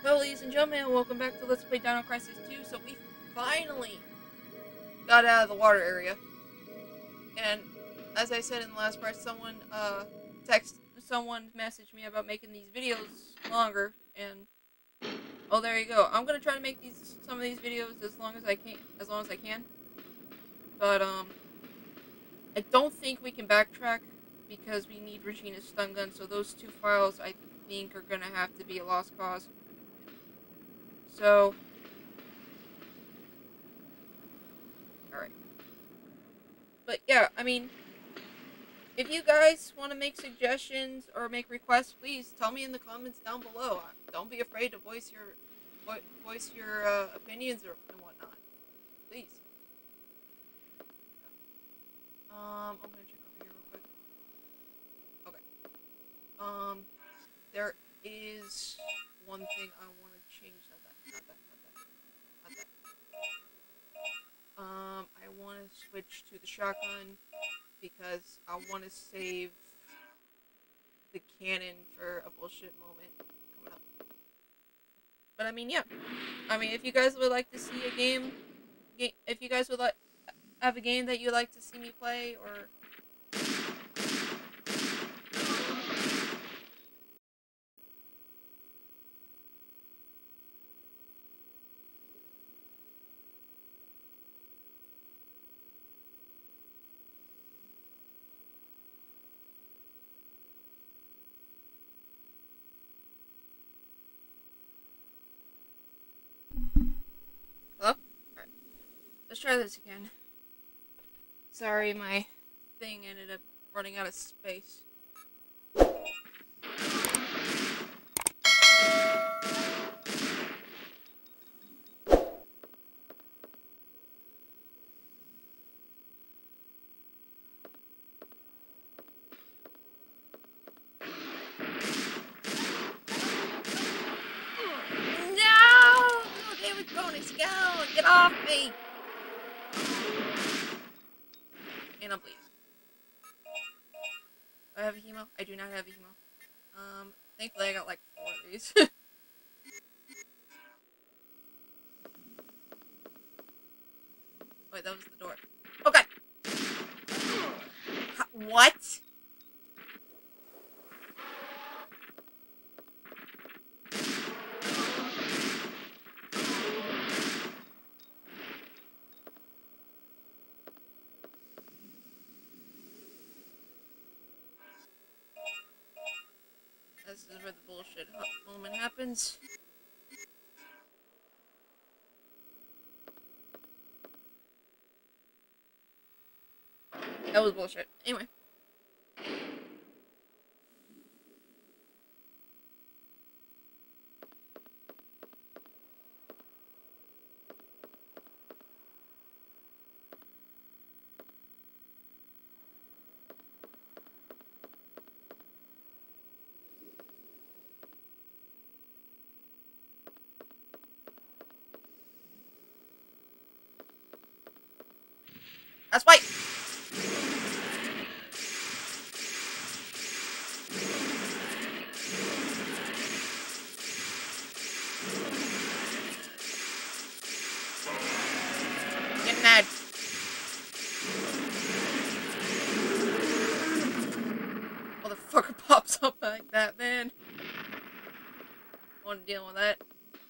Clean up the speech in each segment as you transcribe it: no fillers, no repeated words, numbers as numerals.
Well, ladies and gentlemen, welcome back to Let's Play Dino Crisis 2. So we finally got out of the water area. And as I said in the last part, someone messaged me about making these videos longer, and oh, there you go. I'm gonna try to make some of these videos as long as I can. But I don't think we can backtrack because we need Regina's stun gun. So those two files, I think, are gonna have to be a lost cause. So, alright. But yeah, I mean, if you guys want to make suggestions or make requests, please tell me in the comments down below. Don't be afraid to voice your opinions and whatnot. Please. I'm gonna check over here real quick. Okay. There is one thing I want to change. Not that. I want to switch to the shotgun because I want to save the cannon for a bullshit moment coming up. But I mean, yeah. I mean, if you guys would like to see a game, if you guys would have a game that you'd like to see me play, or hello? Alright. Let's try this again. Sorry, my thing ended up running out of space. Bonus, go! Get off me! And I'm bleeding. Do I have a hemo? I do not have a hemo. Thankfully I got like 4 of these. Wait, that was the door. Oh god! What? This is where the bullshit moment happens. That was bullshit. Anyway. That's white! Get mad. Motherfucker pops up like that, man. I want to deal with that.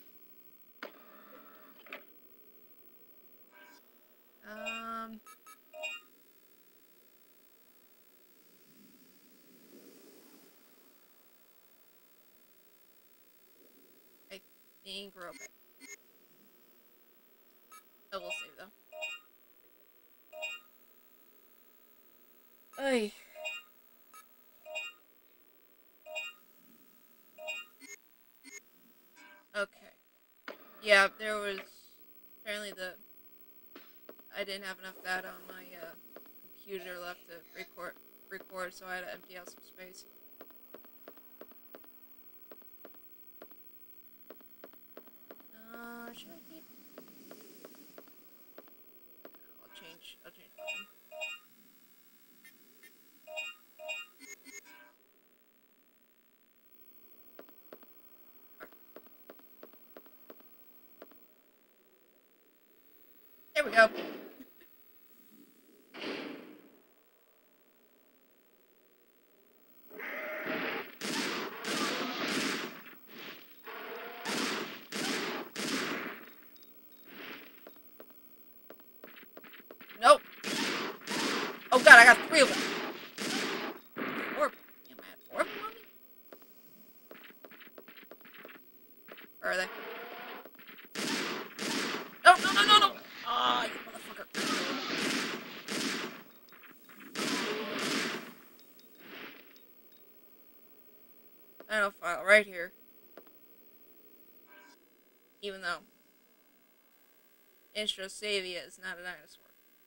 I think we're okay. I will save though. Ay. Okay. Yeah, there was apparently I didn't have enough data on my computer left to record, so I had to empty out some space. Should I keep? I'll change weapon. There we go. Nope. Oh god, I got 3 of them. 4. Damn, I had 4 of them on me? Where are they? No, no, no, no, no! Ah, you motherfucker. Dino file right here. Even though Instrosavia is not a dinosaur.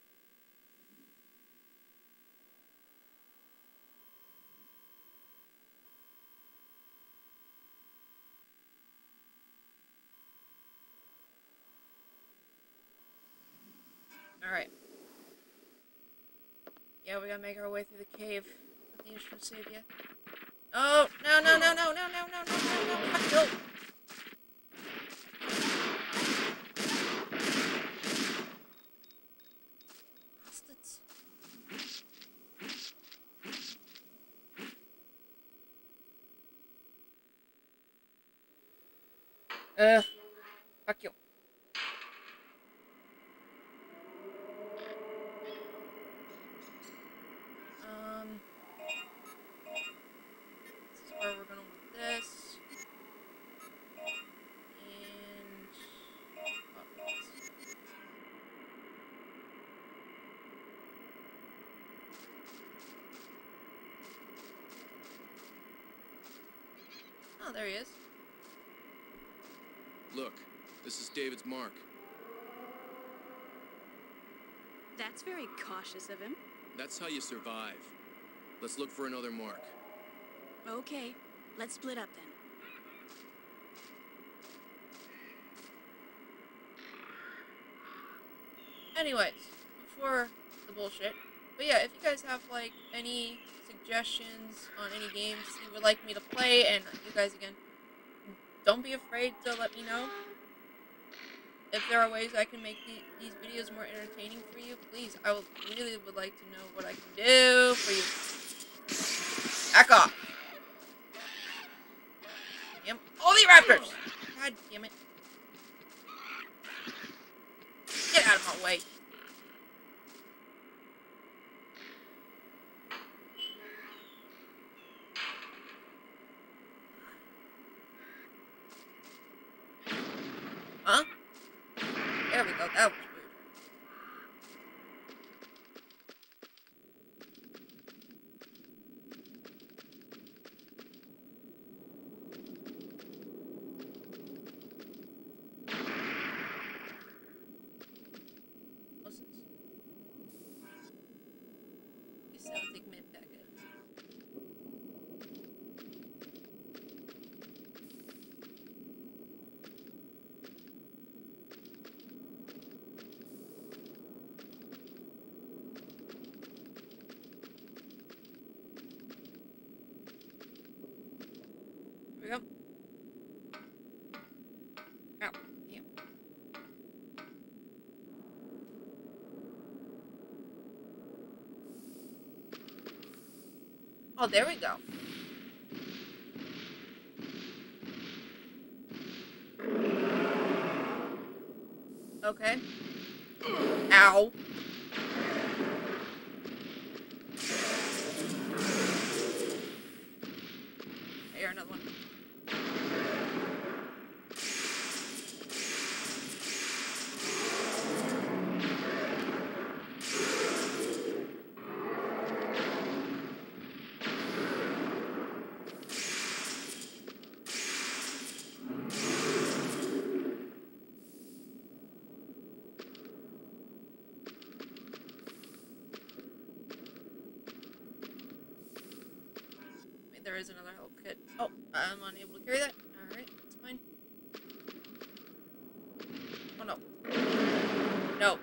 Alright. Yeah, we gotta make our way through the cave with the Instrosavia. Oh, no, no, no, no, no, no, no, no, no, no, fuck no. Bastards. Fuck you. This is where we're gonna want this. And... oh, there he is. Look, this is David's mark. That's very cautious of him. That's how you survive. Let's look for another mark. Okay, let's split up then. Anyways, before the bullshit. But yeah, if you guys have, like, any suggestions on any games you would like me to play, and you guys, again, don't be afraid to let me know. If there are ways I can make these videos more entertaining for you, please, I really would like to know what I can do for you. Back off. Damn. All the raptors! God damn it. Get out of my way. Huh? There we go. That was weird. What's this? You sound like a packet. Here we go. Ow. Damn. Oh, there we go. Okay. Ow. Here, another one. There is another health kit. Oh, I'm unable to carry that. Alright, that's fine. Oh no. No.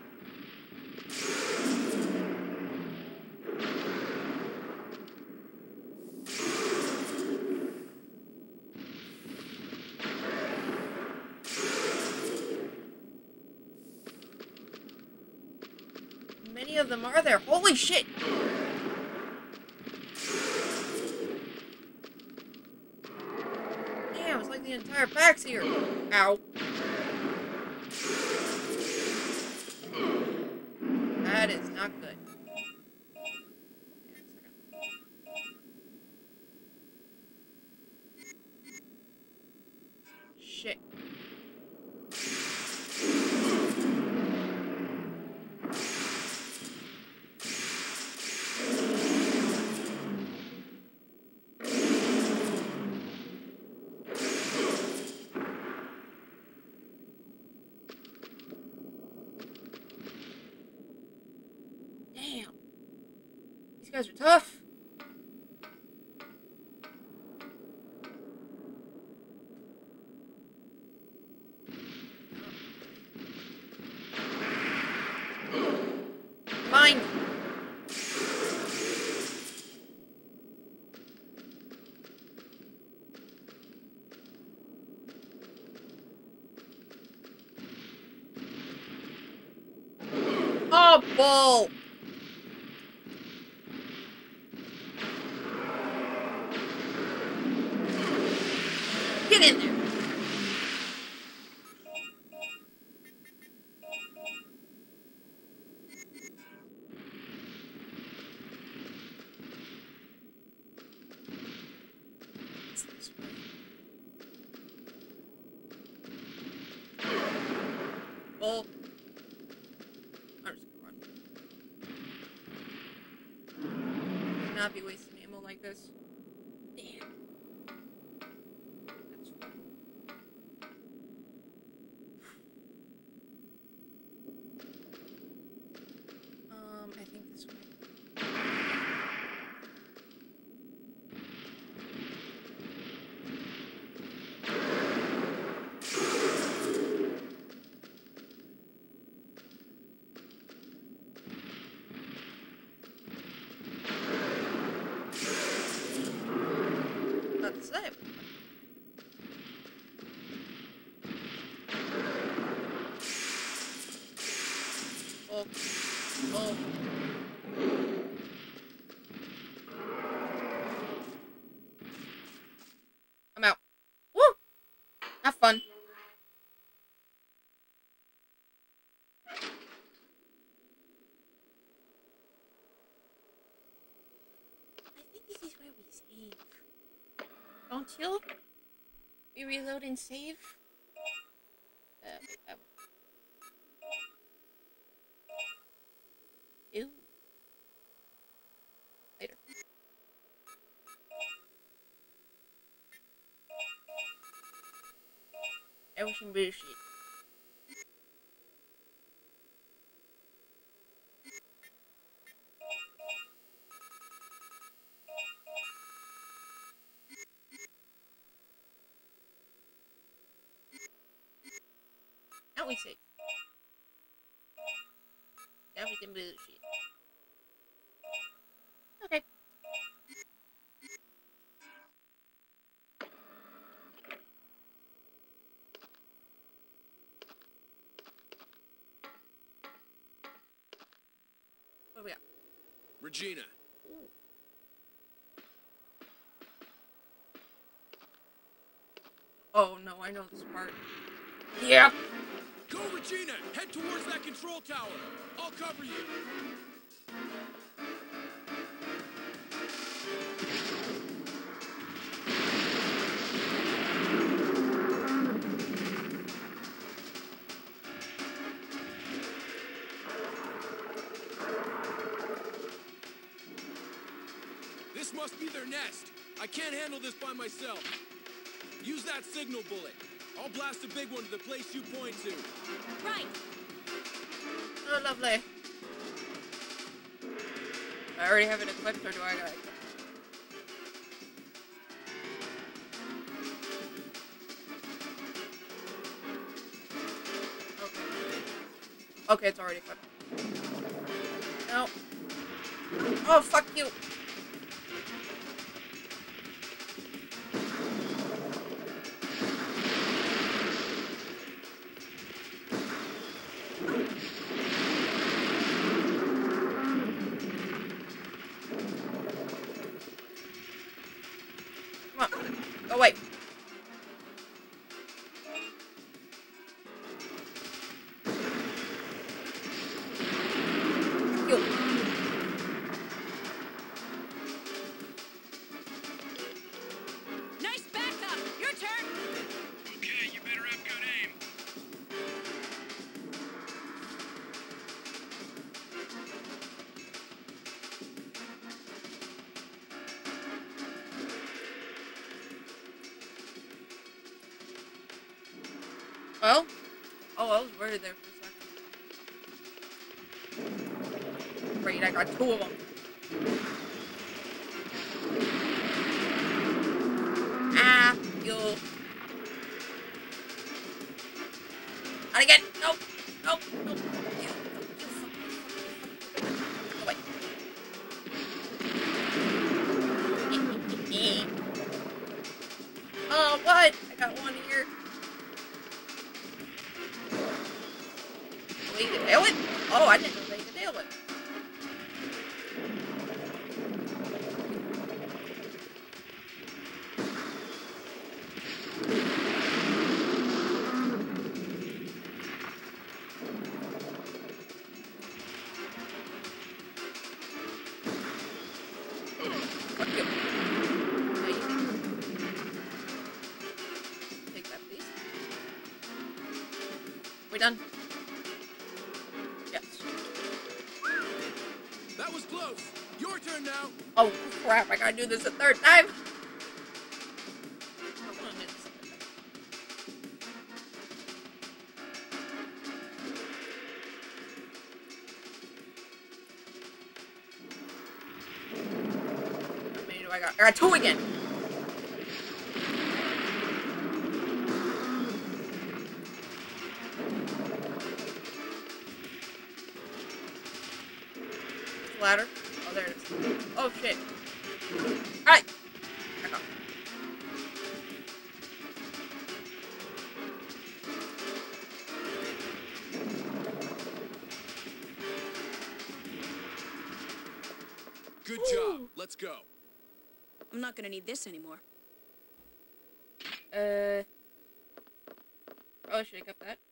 many of them are there? Holy shit! Damn, it's like the entire pack's here. Ow. That is not good. Shit. Damn. These guys are tough. Mine. Oh, bull. Get in there. It's this way. Bull. I'm just gonna run. Should not be wasting ammo like this. Damn. That's fun. I think this way. Not the same. Oh. Oh. I'm out. Woo! Have fun. I think this is where we save. Don't you? We reload and save? Ew. Later. That was some bullshit. Now we save. That was some bullshit. Okay. What do we got? Regina. Ooh. Oh no, I know this part. Yep. Go, Regina! Head towards that control tower. I'll cover you. This must be their nest. I can't handle this by myself. Use that signal bullet. I'll blast a big one to the place you point to. Right. Oh, lovely. I already have it equipped, or do I gotta equip it? Okay. Okay, it's already equipped. No. Oh, fuck you. Go away. Yo. Nice backup. Your turn. Okay, you better have good aim. Well, oh, I was worried there for a second. Great, I got 2 of them. Ah, you. Not again. Nope. Nope. Nope. You fuck. Go away. Oh, what? I got one here. Oh, you can nail it? Oh, I didn't know they could nail it. Fuck you. Yeah, you take that, please. We done? Yes. That was close. Your turn now. Oh crap, I gotta do this a 3rd time. I wanna do this a 3rd time. How many do I got? I got 2 again. Ladder. Oh, there it is. Oh shit. Alright. Back off. Good job. Let's go. I'm not gonna need this anymore. Probably should have kept that.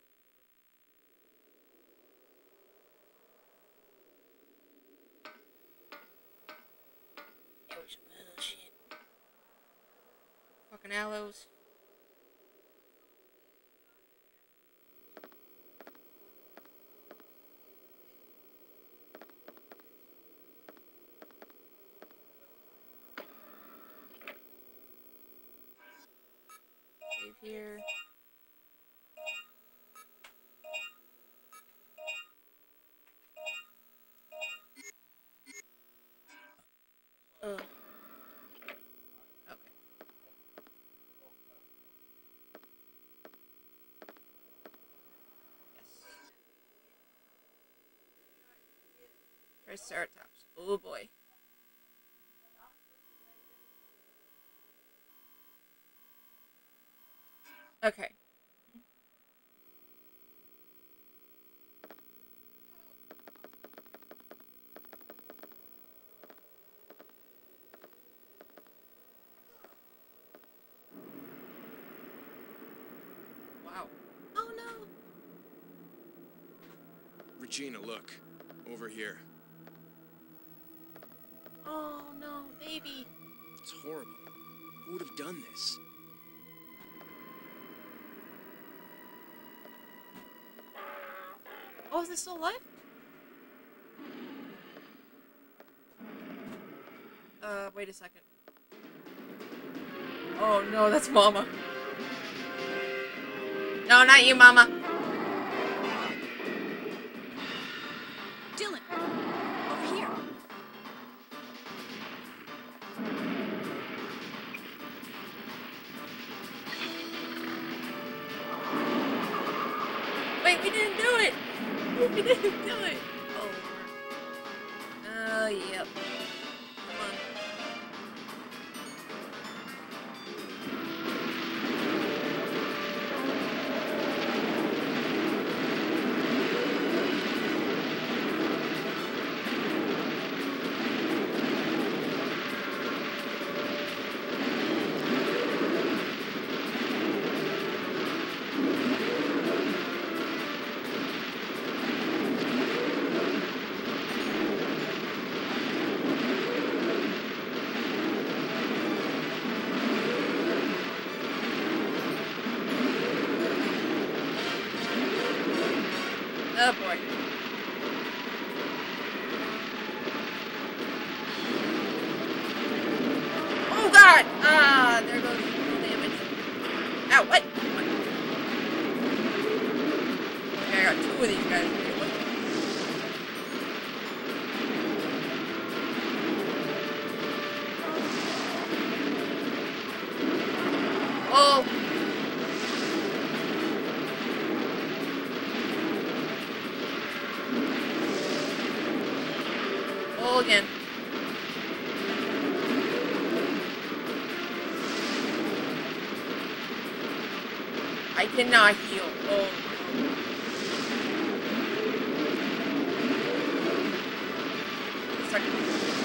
Bullshit. Fucking aloes. Save here. Ugh. Okay. Yes. Triceratops. Oh boy. Okay. Wow. Oh no. Regina, look. Over here. Oh no, baby. It's horrible. Who would have done this? Oh, is this still alive? Wait a second. Oh no, that's Mama. No, not you, Mama. Dylan, over here. Wait, we didn't do it. We didn't do it. Oh. Oh, yep. Come on. Oh boy. Oh god! Ah, there goes full damage. Ow, what? Okay, I got two of these guys. Okay, what? Oh! Oh, again. I cannot heal. Oh, no. Second.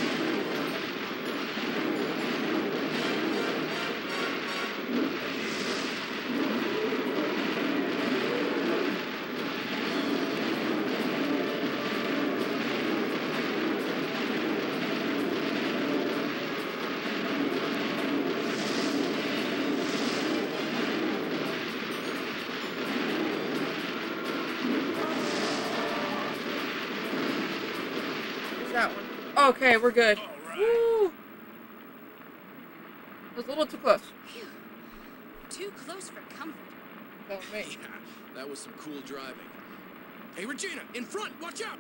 That one. Okay, we're good. Right. Woo! It was a little too close. Phew. Too close for comfort. That was me. Yeah, that was some cool driving. Hey, Regina, in front! Watch out!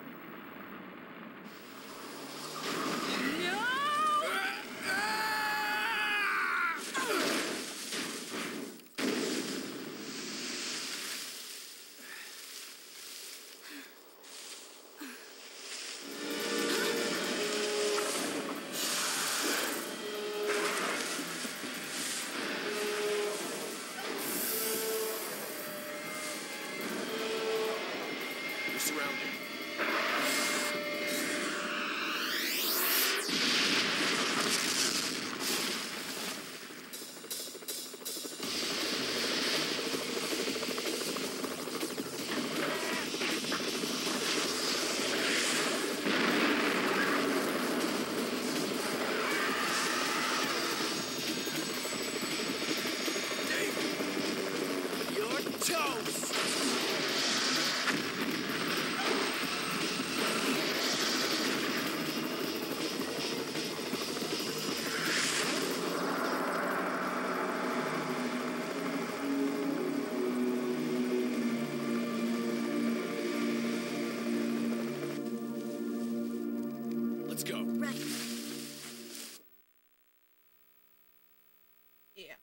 No! We're surrounded. You're toast! Let's go. Right. Yeah.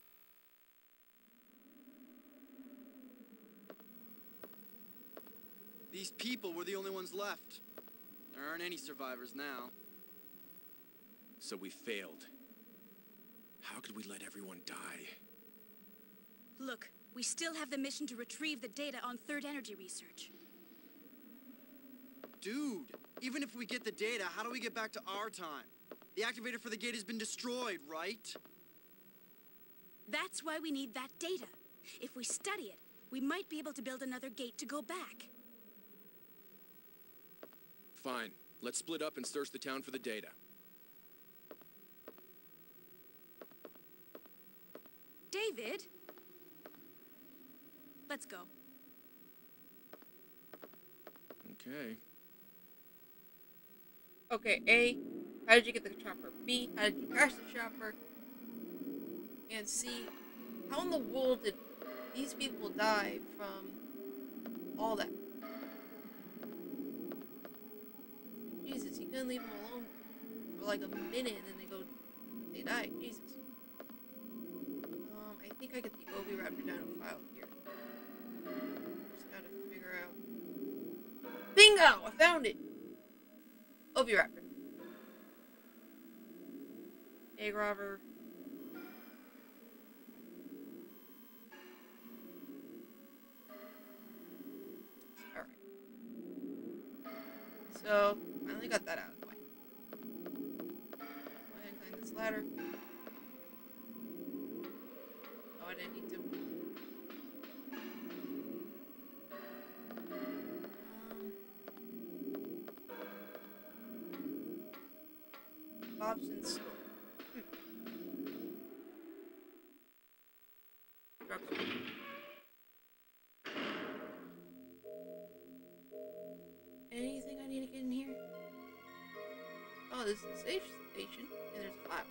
These people were the only ones left. There aren't any survivors now. So we failed. How could we let everyone die? Look, we still have the mission to retrieve the data on third energy research. Dude, even if we get the data, how do we get back to our time? The activator for the gate has been destroyed, right? That's why we need that data. If we study it, we might be able to build another gate to go back. Fine. Let's split up and search the town for the data. David? Let's go. Okay. Okay, A, how did you get the chopper? B, how did you crash the chopper? And C, how in the world did these people die from all that? Jesus, you couldn't leave them alone for like a minute and then they died. Jesus. I think I get the Oviraptor Dino file here. Just gotta figure out. Bingo! I found it! Oviraptor. Egg robber. Alright. So, finally got that out of the way. Go ahead and climb this ladder. Oh, I didn't need to. Bobson's store. Drugstore. Oh, this is a safe station, and there's a flower.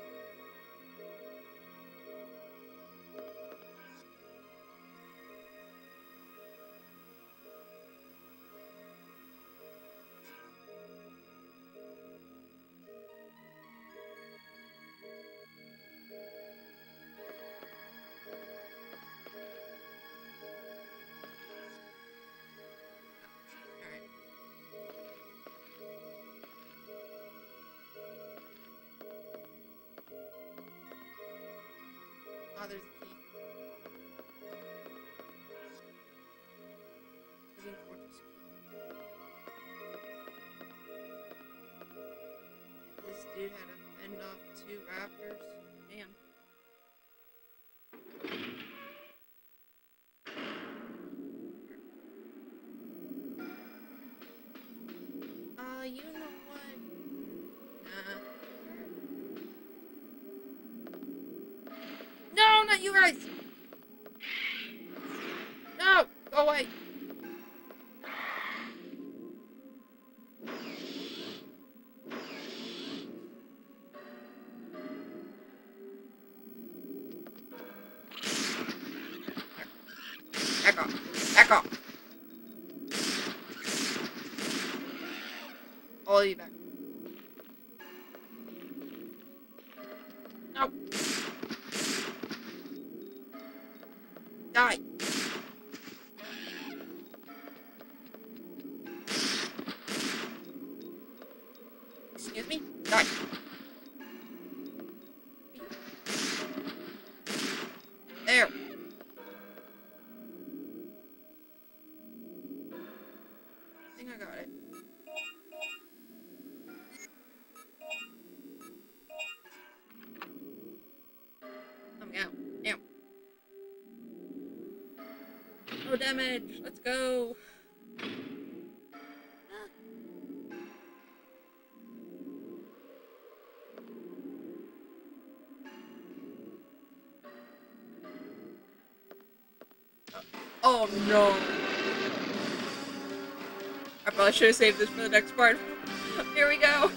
Oh, there's a key. Hidden fortress key. This dude had to fend off 2 raptors. Damn. You know what? Nah. No, not you guys! No! Go away! Back off! Back off! All of you back. No! Die! Excuse me? Die! There! I think I got it. Coming out. Now. No damage! Let's go! Oh no! I probably should have saved this for the next part. Here we go!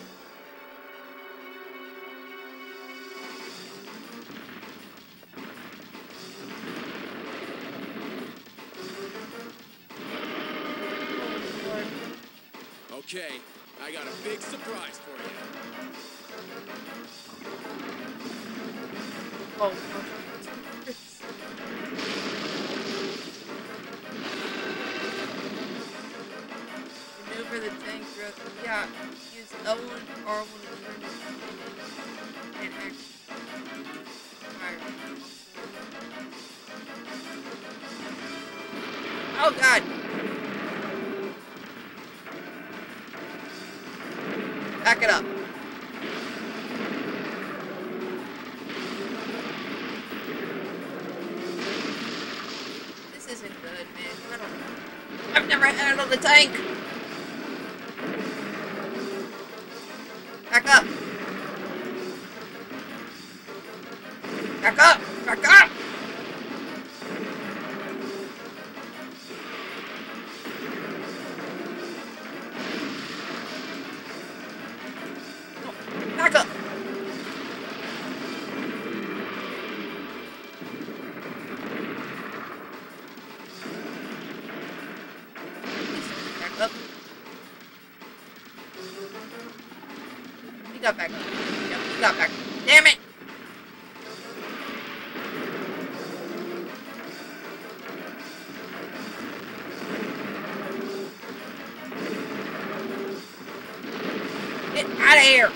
Okay, I got a big surprise for you. Oh, maneuver the tank throughout. Yeah, use L1 and R1 to turn the and act fire. Oh god! Back it up. This isn't good, man. I don't know. I've never handled a tank. Back up. Back up. Back up. Back up! Back up. You got back up. Yep, you got back up. Damn it! Get out of here!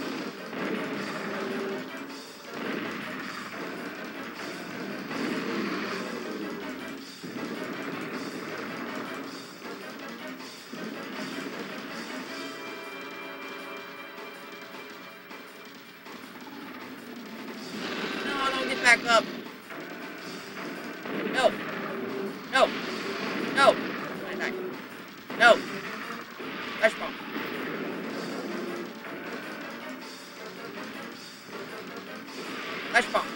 Back up. No. No. No. No. Flash bomb. Flash bomb.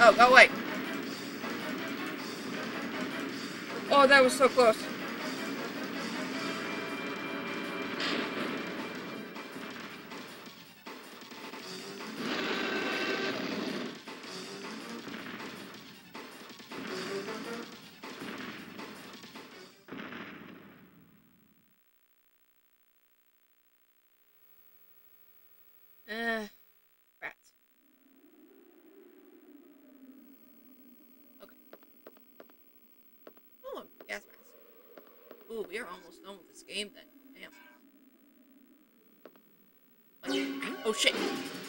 Oh, go away. Oh, that was so close. Rats. Okay. Oh, gas mask. Ooh, we are almost done with this game then. Damn. Like, oh shit.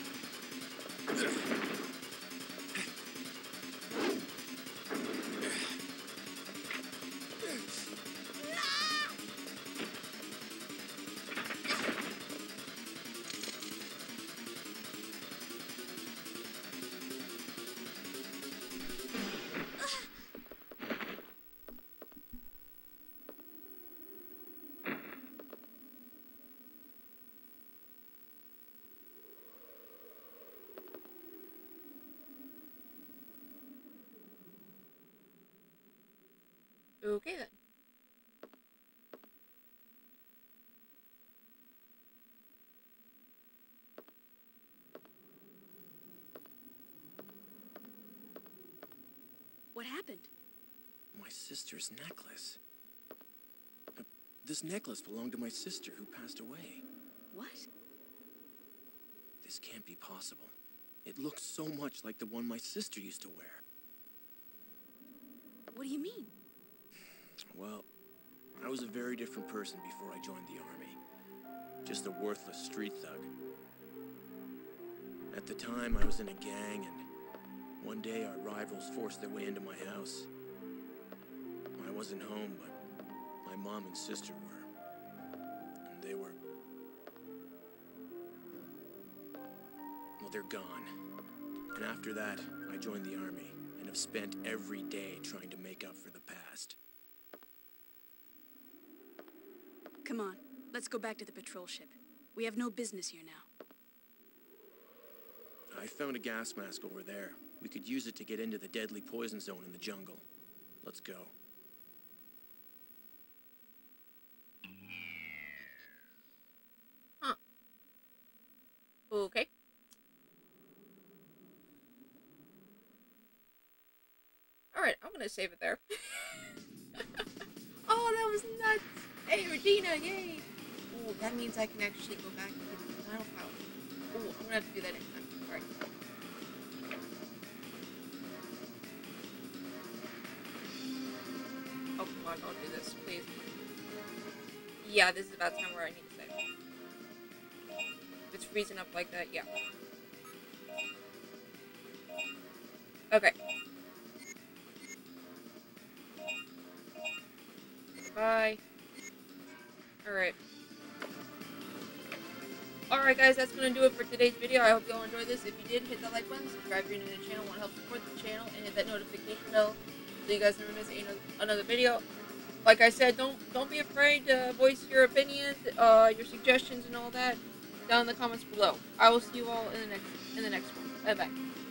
Okay then. What happened? My sister's necklace. This necklace belonged to my sister who passed away. What? This can't be possible. It looks so much like the one my sister used to wear. What do you mean? Well, I was a very different person before I joined the army. Just a worthless street thug. At the time, I was in a gang, and one day our rivals forced their way into my house. I wasn't home, but my mom and sister were. And they were... well, they're gone. And after that, I joined the army, and have spent every day trying to make up for the past. Come on, let's go back to the patrol ship. We have no business here now. I found a gas mask over there. We could use it to get into the deadly poison zone in the jungle. Let's go. Huh. Okay. Alright, I'm gonna save it there. Oh, that was nuts! Hey, Regina, yay! Oh, that means I can actually go back and get the final file. Oh, I'm gonna have to do that next time. Alright. Oh, come on, don't do this, please. Yeah, this is about time where I need to save. If it's freezing up like that, yeah. Okay. Bye. Alright. Alright guys, that's going to do it for today's video. I hope you all enjoyed this. If you did, hit that like button, subscribe if you're new to the channel, want to help support the channel, and hit that notification bell so you guys never miss another video. Like I said, don't be afraid to voice your opinions, your suggestions and all that down in the comments below. I will see you all in the next one. Bye bye.